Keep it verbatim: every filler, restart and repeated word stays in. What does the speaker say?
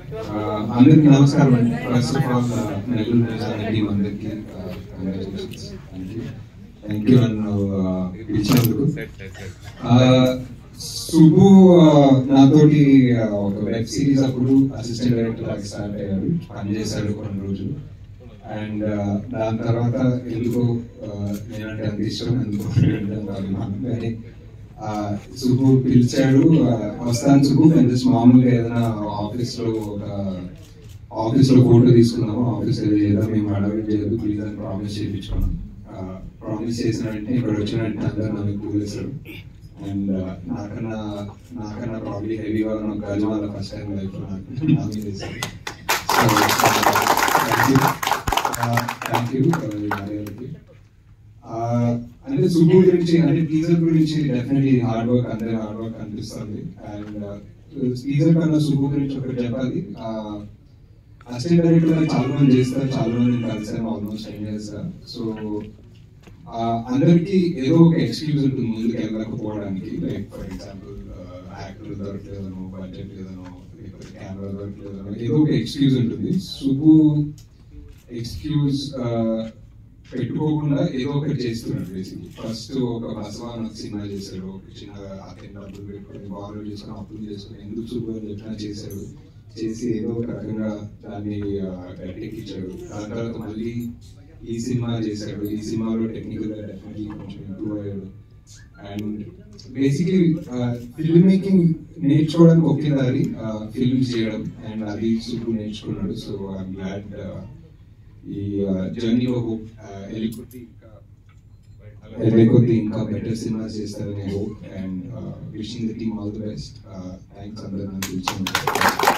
అందరికి నమస్కారం అండి. ఫస్ట్ ఆఫ్ ఆల్ నెల్లూరు ప్రజానికి టీం అందరికి congratulations. Thank you thank you నన్ను పిలిచినందుకు. సుబ్బు నాతోటి ఒక వెబ్ సిరీస్ అప్పుడు అసిస్టెంట్ డైరెక్టర్ లాగా స్టార్ట్ అయ్యాడు, పనిచేశాడు కొన్ని రోజులు. అండ్ దాని తర్వాత ఎందుకో నేనంటే అంత ఇష్టం, ఎందుకో కానీ సుబ్బు పిలిచాడు, వస్తాను సుబ్బు నేను జస్ట్ మామూలుగా ఏదైనా ఆఫీస్లో ఒక ఆఫీస్లో ఫోటో తీసుకున్నాము, ఆఫీస్ ఏదో చేద్దాం, మేము అడవి చేయదు ప్లీజ్ అని ప్రామిస్ చేయించుకున్నాం. ప్రామిస్ చేసిన వెంటనే ఇక్కడ వచ్చిన వెంటనే అందరూ నన్ను కూలేశారు. అండ్ నాకన్నా నాకన్నా ప్రాబ్లీ హెవీగా ఉన్న గర్ల్ వాళ్ళ ఫస్ట్ టైం లైఫ్లో నాకు నామీ చేశారు. So thank you thank you మర్యాదకి. అంటే సుబ్బు గురించి అంటే టీజర్ గురించి డెఫినెట్లీ హార్డ్ వర్క్, అందరి హార్డ్ వర్క్ అనిపిస్తుంది. అండ్ టీజర్ కన్నా సుబ్బు గురించి ఒకటి చెప్పాలి. అసిస్టెంట్ డైరెక్టర్ చాలా మంది చేస్తారు, చాలా మంది కలిసాను ఆల్మోస్ట్ టెన్ ఇయర్స్ గా. సో అందరికి ఏదో ఒక ఎక్స్క్యూజ్ ఉంటుంది ముందుకు వెళ్ళకపోవడానికి. లైక్ ఫర్ ఎగ్జాంపుల్ యాక్టర్ దొరకలేదనో, బడ్జెట్ లేదనో, లేకపోతే కెమెరా దొరకలేదనో ఏదో ఒక ఎక్స్క్యూజ్ ఉంటుంది. సుబ్బు ఎక్స్క్యూజ్ పెట్టుకోకుండా ఏదో ఒకటి చేస్తున్నాడు. బేసిక్లీ ఫస్ట్ ఒక బసవాన్ సినిమా చేశాడు, ఒక చిన్నగా అతని డబ్బులు పెట్టుకుని బాగా చేసుకుని అప్పులు చేసుకుని ఎందుకు సుబ్బు అని చెప్పినా చేశాడు. చేసి ఏదో ఒక రకంగా దాన్ని గట్టెక్కించాడు. దాని తర్వాత మళ్ళీ ఈ సినిమా చేశాడు. ఈ సినిమాలో టెక్నికల్ గా డెఫినెట్లీ కొంచెం ఇంప్రూవ్ అయ్యాడు. అండ్ బేసిక్లీ ఫిల్మ్ మేకింగ్ నేర్చుకోవడానికి ఒకే దారి ఫిల్మ్ చేయడం, అండ్ అది సుబ్బు నేర్చుకున్నాడు. సో ఐఎమ్ గ్లాడ్ ఈ జర్నీలో వెళ్ళిపోతే ఇంకా వెళ్ళిపోతే ఇంకా బెటర్ సినిమాస్ చేస్తారని hope. And wishing the team all the best. Thanks అందరూ నాకు పిలిచారు.